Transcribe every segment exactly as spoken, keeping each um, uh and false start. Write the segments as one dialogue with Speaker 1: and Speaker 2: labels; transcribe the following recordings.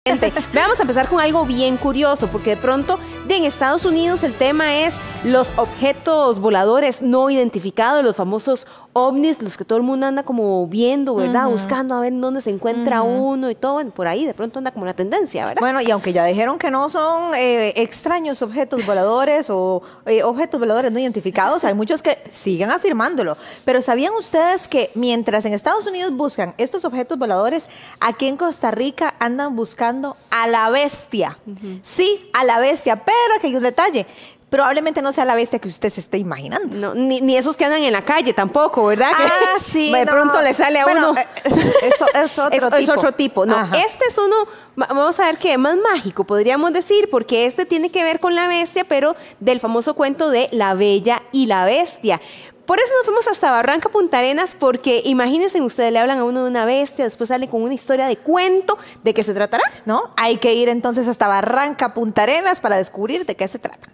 Speaker 1: Vamos a empezar con algo bien curioso, porque de pronto en Estados Unidos el tema es los objetos voladores no identificados, los famosos ovnis, los que todo el mundo anda como viendo, ¿verdad? Uh-huh. Buscando a ver dónde se encuentra uh-huh. uno y todo. Bueno, por ahí de pronto anda como la tendencia, ¿verdad?
Speaker 2: Bueno, y aunque ya dijeron que no son eh, extraños objetos voladores o eh, objetos voladores no identificados, hay muchos que siguen afirmándolo. Pero ¿sabían ustedes que mientras en Estados Unidos buscan estos objetos voladores, aquí en Costa Rica andan buscando a la bestia? Uh-huh. Sí, a la bestia, pero aquí hay un detalle. Probablemente no sea la bestia que usted se esté imaginando.
Speaker 1: No, ni, ni esos que andan en la calle tampoco, ¿verdad?
Speaker 2: Ah,
Speaker 1: que
Speaker 2: sí.
Speaker 1: De
Speaker 2: no.
Speaker 1: pronto le sale a
Speaker 2: bueno,
Speaker 1: uno.
Speaker 2: Eh, eso, es otro
Speaker 1: es,
Speaker 2: tipo.
Speaker 1: Es otro tipo. No,
Speaker 2: Ajá.
Speaker 1: este es uno, vamos a ver qué, más mágico, podríamos decir, porque este tiene que ver con la bestia, pero del famoso cuento de La Bella y la Bestia. Por eso nos fuimos hasta Barranca Punta Arenas, porque imagínense ustedes, le hablan a uno de una bestia, después sale con una historia de cuento. ¿De qué se tratará?
Speaker 2: No, hay que ir entonces hasta Barranca Punta Arenas para descubrir de qué se trata.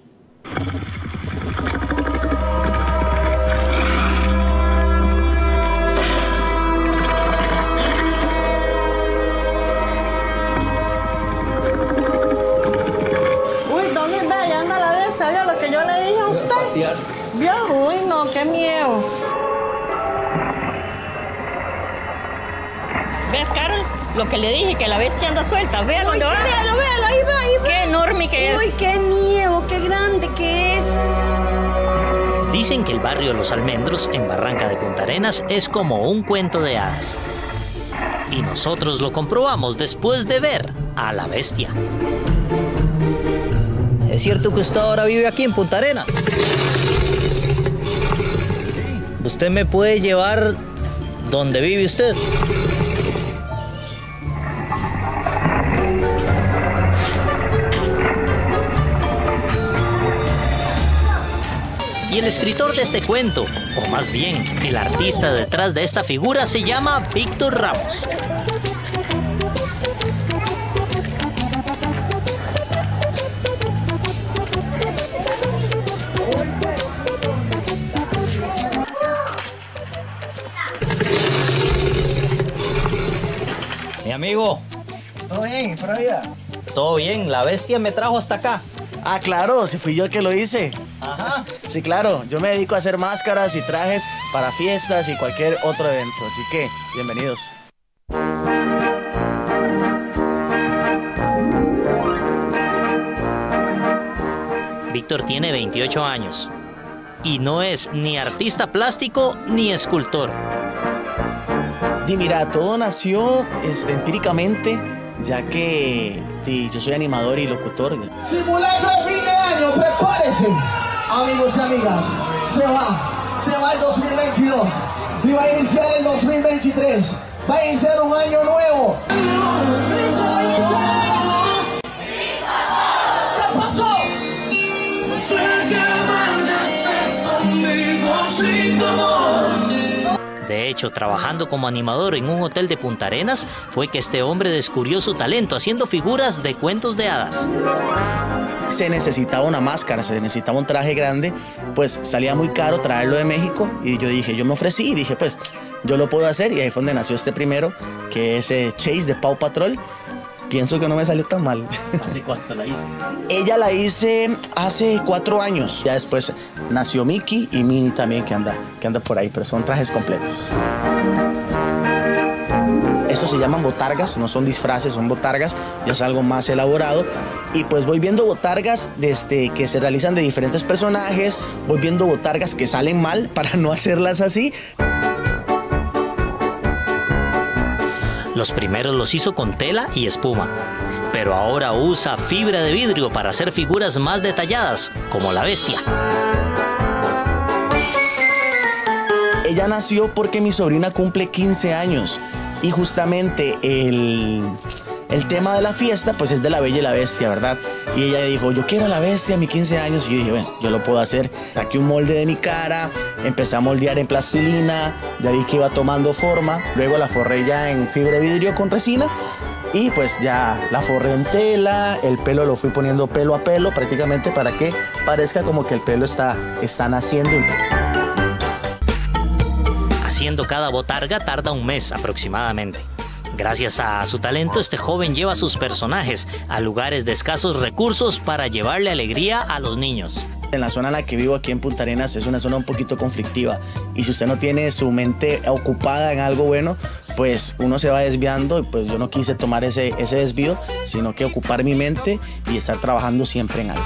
Speaker 3: Uy, don Luis, vea, ya anda la bestia, ¿vio lo que yo le dije a usted? ¿Vio? Uy, no, qué miedo.
Speaker 4: ¿Ves, Carol? Lo que le dije, que la bestia anda suelta. Véalo,
Speaker 3: Uy, sí,
Speaker 4: ¿dónde va?
Speaker 3: véalo, véalo, ahí va, ahí va.
Speaker 4: Qué enorme que es.
Speaker 3: Uy, qué miedo, qué grande que es.
Speaker 5: Dicen que el barrio Los Almendros, en Barranca de Punta Arenas, es como un cuento de hadas. Y nosotros lo comprobamos después de ver a la bestia.
Speaker 6: ¿Es cierto que usted ahora vive aquí en Punta Arenas? ¿Usted me puede llevar donde vive usted?
Speaker 5: Y el escritor de este cuento, o más bien, el artista detrás de esta figura, se llama Víctor Ramos.
Speaker 6: Mi amigo.
Speaker 7: ¿Todo bien? ¿Por vida?
Speaker 6: Todo bien, la bestia me trajo hasta acá.
Speaker 7: Ah, claro, si fui yo el que lo hice.
Speaker 6: Ajá.
Speaker 7: Sí, claro, yo me dedico a hacer máscaras y trajes para fiestas y cualquier otro evento, así que bienvenidos.
Speaker 5: Víctor tiene veintiocho años y no es ni artista plástico ni escultor.
Speaker 7: Y mira, todo nació este, empíricamente, ya que sí, yo soy animador y locutor.
Speaker 8: Simulacro de fin de año, prepárense, amigos y amigas. Se va, se va el dos mil veintidós y va a iniciar el dos mil veintitrés. Va a iniciar un año nuevo. ¿Qué pasó? Sé que vayas conmigo sin amor.
Speaker 5: De hecho, trabajando como animador en un hotel de Punta Arenas, fue que este hombre descubrió su talento haciendo figuras de cuentos de hadas.
Speaker 7: Se necesitaba una máscara, se necesitaba un traje grande, pues salía muy caro traerlo de México y yo dije, yo me ofrecí y dije, pues yo lo puedo hacer y ahí fue donde nació este primero, que es eh, Chase de Paw Patrol. Pienso que no me salió tan mal.
Speaker 6: ¿Hace cuánto la hizo?
Speaker 7: Ella la hice hace cuatro años. Ya después nació Mickey y Minnie también, que anda, que anda por ahí, pero son trajes completos. Estos se llaman botargas, no son disfraces, son botargas, ya es algo más elaborado. Y pues voy viendo botargas desde que se realizan de diferentes personajes, voy viendo botargas que salen mal para no hacerlas así.
Speaker 5: Los primeros los hizo con tela y espuma, pero ahora usa fibra de vidrio para hacer figuras más detalladas, como la bestia.
Speaker 7: Ella nació porque mi sobrina cumple quince años y justamente el, el tema de la fiesta pues es de La Bella y la Bestia, ¿verdad? Y ella dijo, yo quiero a la bestia a mis quince años. Y yo dije, bueno, yo lo puedo hacer. Saqué un molde de mi cara, empecé a moldear en plastilina, de ahí que iba tomando forma. Luego la forré ya en fibra de vidrio con resina y pues ya la forré en tela. El pelo lo fui poniendo pelo a pelo prácticamente para que parezca como que el pelo está, está naciendo.
Speaker 5: Haciendo cada botarga tarda un mes aproximadamente. Gracias a su talento, este joven lleva a sus personajes a lugares de escasos recursos para llevarle alegría a los niños.
Speaker 7: En la zona en la que vivo aquí en Punta Arenas es una zona un poquito conflictiva y si usted no tiene su mente ocupada en algo bueno, pues uno se va desviando y pues yo no quise tomar ese, ese desvío, sino que ocupar mi mente y estar trabajando siempre en algo.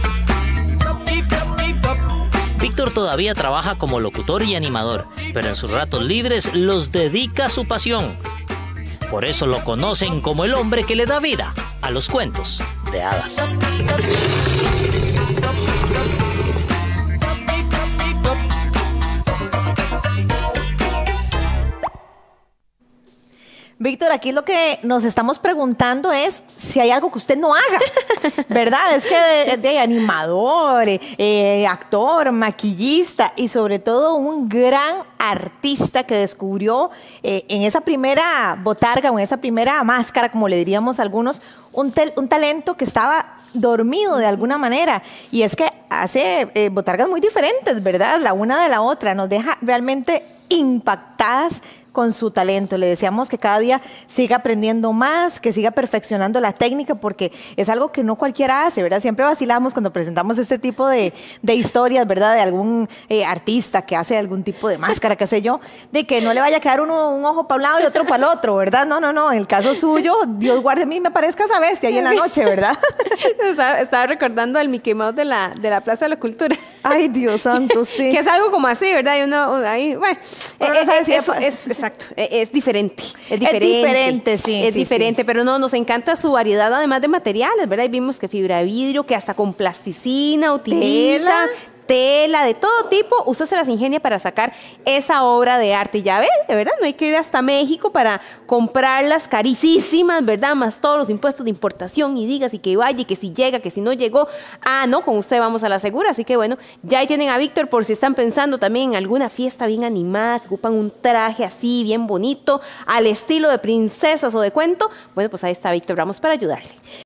Speaker 5: Víctor todavía trabaja como locutor y animador, pero en sus ratos libres los dedica a su pasión. Por eso lo conocen como el hombre que le da vida a los cuentos de hadas.
Speaker 2: Víctor, aquí lo que nos estamos preguntando es si hay algo que usted no haga, ¿verdad? Es que de, de animador, eh, actor, maquillista y sobre todo un gran artista que descubrió eh, en esa primera botarga o en esa primera máscara, como le diríamos algunos, un, tel, un talento que estaba dormido de alguna manera. Y es que hace eh, botargas muy diferentes, ¿verdad? La una de la otra, nos deja realmente impactadas con su talento. Le deseamos que cada día siga aprendiendo más, que siga perfeccionando la técnica, porque es algo que no cualquiera hace, ¿verdad? Siempre vacilamos cuando presentamos este tipo de, de historias, ¿verdad? De algún eh, artista que hace algún tipo de máscara, qué sé yo, de que no le vaya a quedar uno un ojo para un lado y otro para el otro, ¿verdad? No, no, no. En el caso suyo, Dios guarde a mí me parezca esa bestia ahí en la noche, ¿verdad?
Speaker 1: Estaba, estaba recordando al Mickey Mouse de la, de la Plaza de la Cultura.
Speaker 2: Ay, Dios santo, sí.
Speaker 1: Que es algo como así, ¿verdad? Y uno ahí, bueno,
Speaker 2: Pero
Speaker 1: eh,
Speaker 2: no sabe
Speaker 1: es,
Speaker 2: si
Speaker 1: es,
Speaker 2: es-
Speaker 1: es- exacto, es, es diferente, es diferente.
Speaker 2: Es diferente, sí,
Speaker 1: Es
Speaker 2: sí,
Speaker 1: diferente,
Speaker 2: sí.
Speaker 1: pero no, nos encanta su variedad además de materiales, ¿verdad? Y vimos que fibra de vidrio, que hasta con plasticina utiliza.
Speaker 2: Tela.
Speaker 1: Tela de todo tipo, usted se las ingenia para sacar esa obra de arte. Y ya ves, de verdad, no hay que ir hasta México para comprarlas carísimas, ¿verdad? Más todos los impuestos de importación y digas y que vaya y que si llega, que si no llegó. Ah, no, con usted vamos a la segura. Así que bueno, ya ahí tienen a Víctor por si están pensando también en alguna fiesta bien animada, que ocupan un traje así bien bonito, al estilo de princesas o de cuento. Bueno, pues ahí está Víctor, vamos para ayudarle.